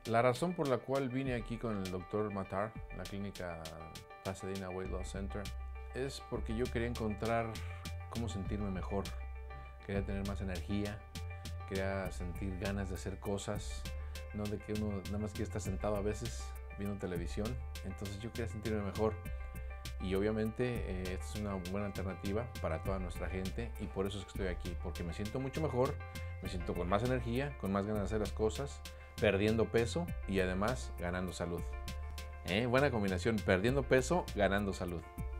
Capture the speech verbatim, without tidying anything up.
La razón por la cual vine aquí con el doctor Matar, la clínica Pasadena Weight Loss Center, es porque yo quería encontrar cómo sentirme mejor. Quería tener más energía, quería sentir ganas de hacer cosas, no de que uno nada más quiere estar sentado a veces viendo televisión. Entonces yo quería sentirme mejor. Y obviamente eh, esta es una buena alternativa para toda nuestra gente y por eso es que estoy aquí, porque me siento mucho mejor, me siento con más energía, con más ganas de hacer las cosas, perdiendo peso y además ganando salud. ¿Eh? Buena combinación, perdiendo peso, ganando salud.